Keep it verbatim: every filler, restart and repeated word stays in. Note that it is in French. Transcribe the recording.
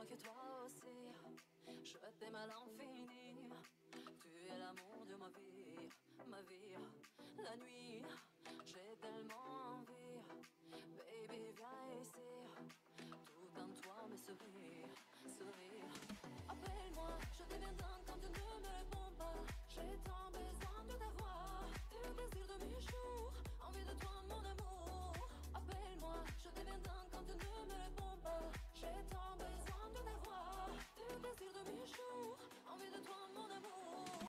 que toi aussi, je t'aime à l'infini. Tu es l'amour de ma vie, ma vie. La nuit, j'ai tellement